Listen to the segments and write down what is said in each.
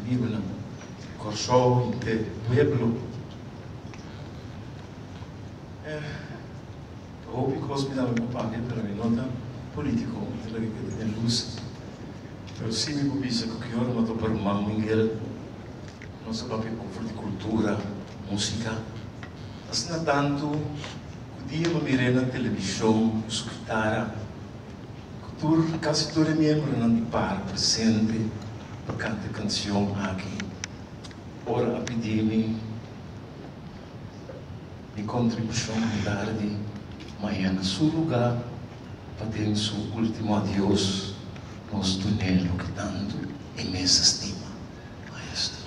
vive na Corsó, in te pueblo. Hoop ik was me daar een paar keer per minuut politico, terwijl ik het in luz. Pero sí me pubisa que yo no mato per man Miguel, no se papi por de cultura, música. As na tanto, o dia me mirei na televisão, escutara, cultura quase todo membro não de par presente para cantar canção aqui. Ora a pedir-me de contribuição de tarde, amanhã no seu lugar, para ter o seu último adeus, nosso túnel que tanto imensa estima, maestro.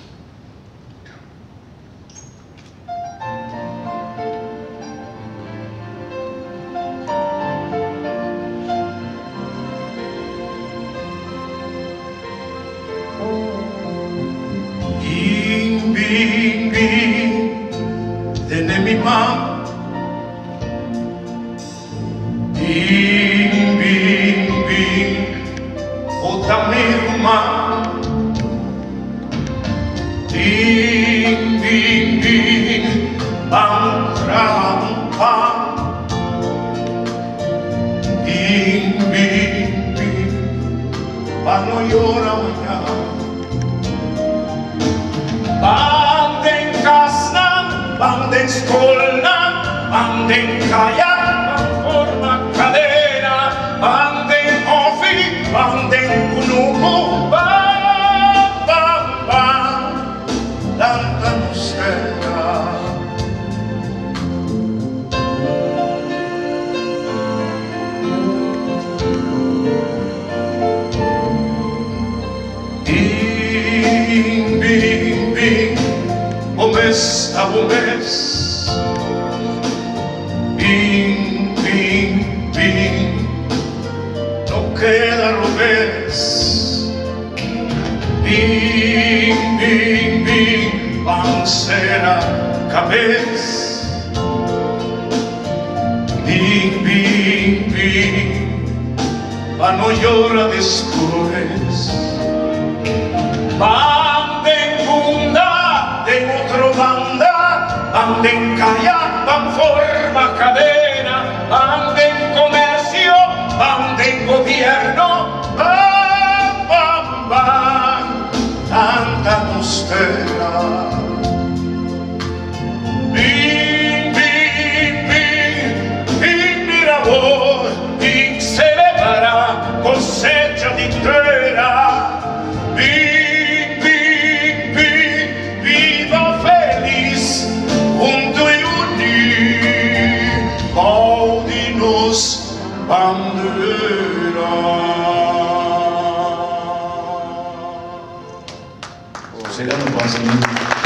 Bing, bing, bing, tene mi mamá. Bing, bing, bing, ota mi rumah. Bing, bing, bing, bang rampa. Bing, bing, bing, pano llora mañana. Banden kasnan, banden skolnan, banden kayak, forma cadena, banden ofi, banden kunuku, bam, bam, bam, tanta nostra. Bing, bing, bing, bomes a bomes. Bing, bing, bing, no queda revés. Bing, bing, bing, pancera, cabeza. Bing, bing, bing, pa no llora después. Banden funda de otro banda, banden kayak, ban forma cadena, banden comercio, banden gobierno, bam, bam, bam, tanta nostra. Bing, bing, bing, bing, mira vos, bing, celebra cosecha de entera. Bandera. Será no próximo.